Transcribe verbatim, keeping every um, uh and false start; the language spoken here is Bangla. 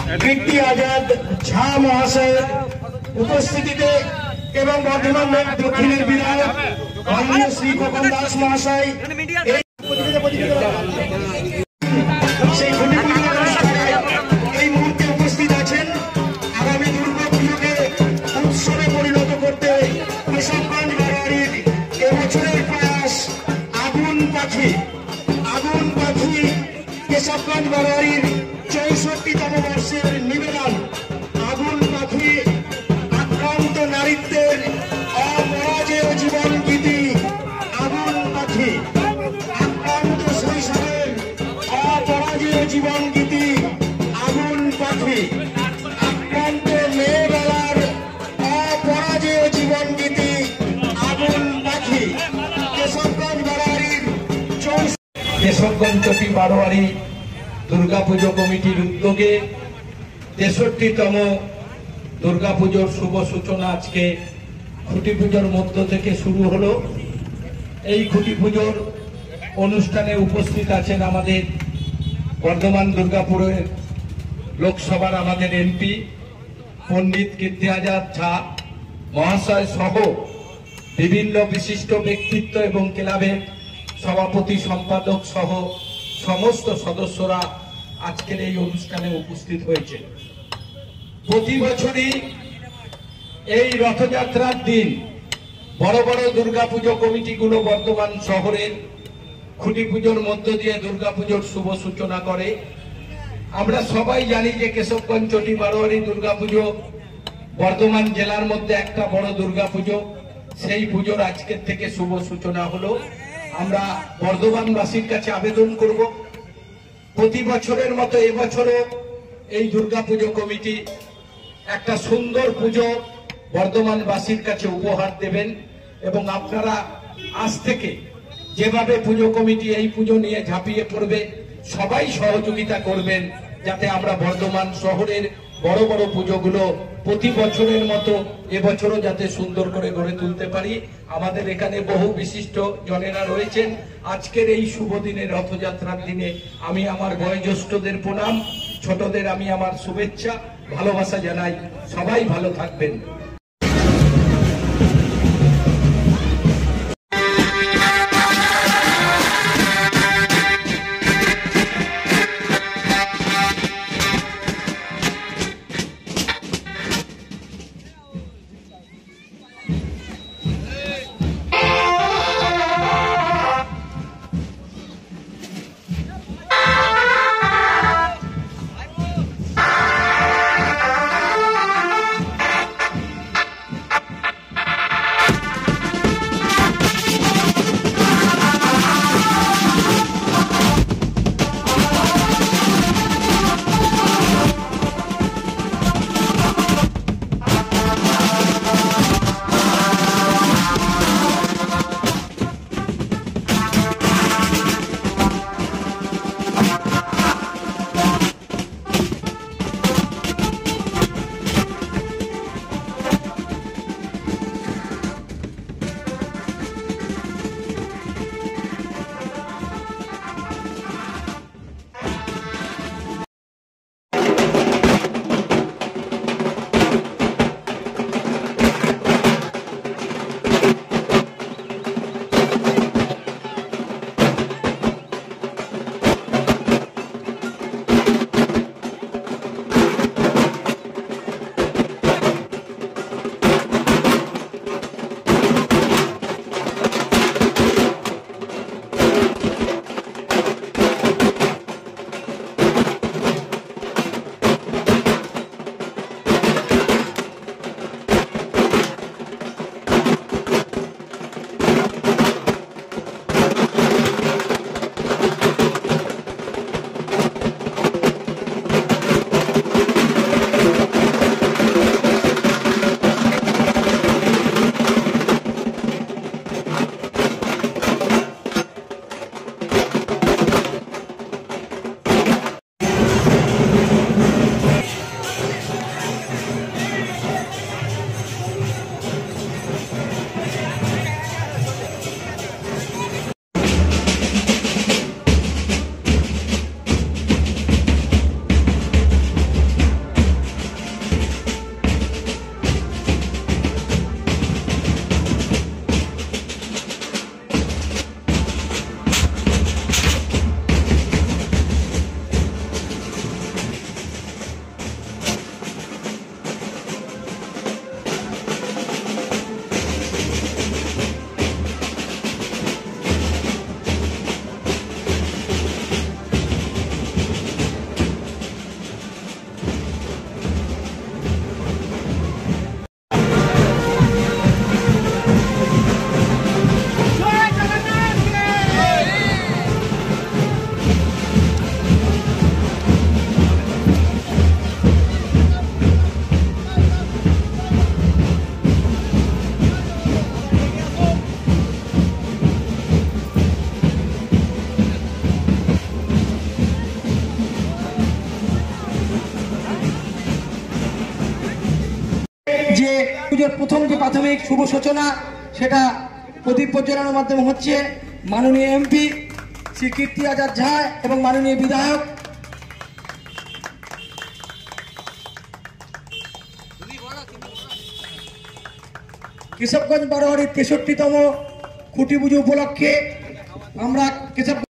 কীর্তি আজাদ ঝা মহাশয় উপস্থিতিতে এবং বর্ধমান দক্ষিণের বিধায়ক মাননীয় শ্রী খোকন দাস মহাশয় সেই খুঁটি পুজো অনুষ্ঠানে এই মুহূর্তে উপস্থিত আছেন। আগামী দুর্গা পুজোকে উৎসবে পরিণত করতে কেশবগঞ্জ বারোয়ারির এবছরের প্রয়াস আগুন পাখি আগুন পাখি কেশবগঞ্জ বারোয়ারির চৌষট্টিতম বর্ষের নিবেদন আগুন পাখি আক্রান্ত নারীত্বের অপরাজেয় জীবন গীতি আগুন পাখি আক্রান্ত শৈশবের অপরাজেয় জীবন গীতি আগুন পাখি আক্রান্ত মেয়েবেলার অপরাজেয় জীবন গীতি আগুন পাখি কেশবগঞ্জ বারোয়ারির কেশবগঞ্জ চটি বারোয়ারি দুর্গাপুজো কমিটির উদ্যোগে তেষট্টিতম দুর্গাপুজোর শুভ সূচনা আজকে খুঁটি পুজোর মধ্য থেকে শুরু হলো। এই খুঁটি পুজোর অনুষ্ঠানে উপস্থিত আছেন আমাদের বর্ধমান দুর্গাপুরের লোকসভার আমাদের এমপি পণ্ডিত কীর্তি আজাদ ঝা মহাশয় সহ বিভিন্ন বিশিষ্ট ব্যক্তিত্ব এবং ক্লাবের সভাপতি সম্পাদক সহ সমস্ত সদস্যরা আজকের এই অনুষ্ঠানে উপস্থিত হয়েছে। প্রতি বছরই এই রথযাত্রার দিন বড় বড় দুর্গাপুজো কমিটিগুলো বর্ধমান শহরের খুঁটি পুজোর মধ্য দিয়ে দুর্গাপুজোর শুভ সূচনা করে। আমরা সবাই জানি যে কেশবগঞ্জ চটি বারোয়ারি দুর্গাপুজো বর্ধমান জেলার মধ্যে একটা বড় দুর্গাপুজো। সেই পুজোর আজকের থেকে শুভ সূচনা হলো। আমরা বর্ধমানবাসীর কাছে আবেদন করব, প্রতি বছরের মতো এবছরও এই দুর্গাপুজো কমিটি একটা সুন্দর পুজো বর্ধমানবাসীর কাছে উপহার দেবেন এবং আপনারা আজ থেকে যেভাবে পুজো কমিটি এই পুজো নিয়ে ঝাঁপিয়ে পড়বে সবাই সহযোগিতা করবেন, যাতে আমরা বর্ধমান শহরের বড় বড় পুজোগুলো প্রতি বছরের মতো এবছরও যাতে সুন্দর করে গড়ে তুলতে পারি। আমাদের এখানে বহু বিশিষ্ট জনেরা রয়েছেন। আজকের এই শুভ দিনে রথযাত্রার দিনে আমি আমার বয়োজ্যেষ্ঠদের প্রণাম, ছোটদের আমি আমার শুভেচ্ছা ভালোবাসা জানাই। সবাই ভালো থাকবেন। পুজোর প্রথম যে প্রাথমিক শুভ সূচনা সেটা প্রদীপ প্রজ্বলনের মাধ্যমে হচ্ছে। মাননীয় এমপি শ্রী কীর্তি আজাদ ঝা এবং মাননীয় বিধায়ক কেশবগঞ্জ বারোয়ারির তেষট্টিতম খুঁটি পুজো উপলক্ষে আমরা কেশব